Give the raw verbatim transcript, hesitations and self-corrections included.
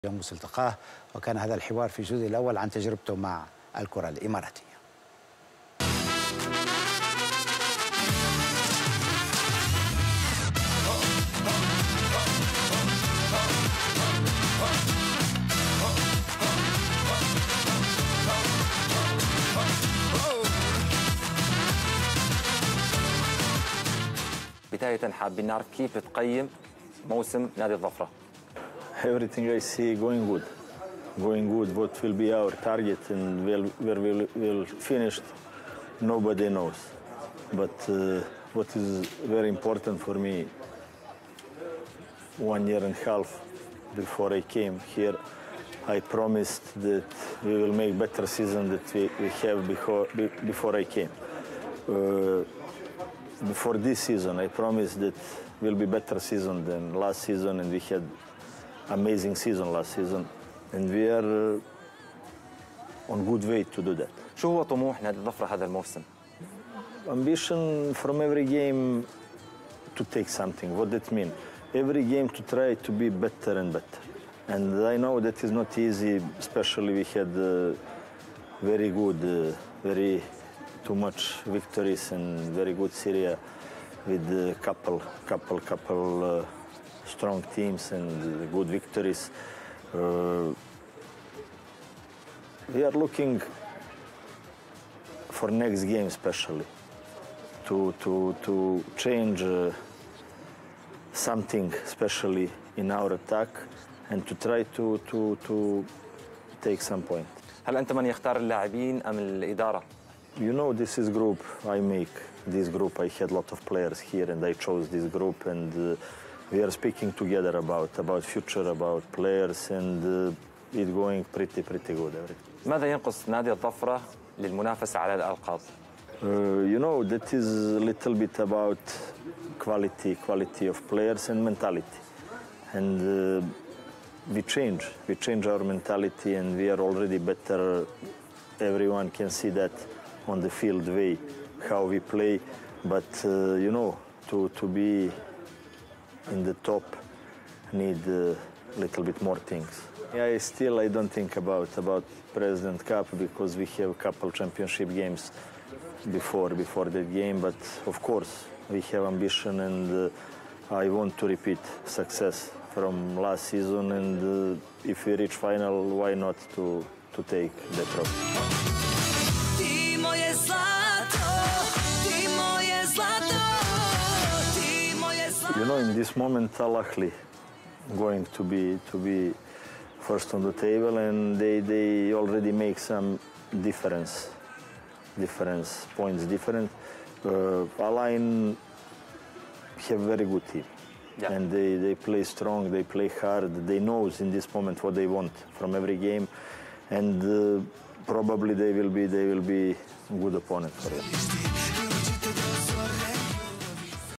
يومس التقاه، وكان هذا الحوار في الجزء الأول عن تجربته مع الكرة الإماراتية. بداية حابين نعرف كيف تقيم موسم نادي الظفرة. Everything I see going good, going good. What will be our target and where where we'll, we'll finish, nobody knows. But uh, what is very important for me, one year and a half before I came here, I promised that we will make better season that we, we have before before I came. Uh, before this season, I promised that will be better season than last season, and we had amazing season last season, and we are uh, on good way to do that. شو هو طموح نادي الظفرة هذا الموسم؟ Ambition from every game to take something. What that mean? Every game to try to be better and better. And I know that is not easy, especially we had uh, very good, uh, very too much victories and very good Syria with a couple, couple, couple uh, strong teams and good victories. Uh, we are looking for next game especially to to to change uh, something especially in our attack and to try to to to take some point. هل أنت من يختار اللاعبين أم الإدارة؟ You know, this is group I make. This group, I had a lot of players here, and I chose this group, and uh, we are speaking together about about future, about players, and uh, it's going pretty pretty good. Everything. ماذا ينقص نادي الظفرة للمنافسة على الألقاب؟ Uh, you know, that is a little bit about quality, quality of players and mentality, and uh, we change, we change our mentality, and we are already better. Everyone can see that on the field way, how we play, but uh, you know, to to be in the top, need a little bit more things. Yeah, I still I don't think about about President Cup because we have a couple championship games before before that game, but of course we have ambition, and uh, I want to repeat success from last season, and uh, if we reach final, why not to to take the trophy. You know, in this moment, Al Ahly going to be to be first on the table, and they they already make some difference, difference points different. Uh, Al Ain have very good team, yeah. And they they play strong, they play hard. They know in this moment what they want from every game, and uh, probably they will be they will be a good opponent for them.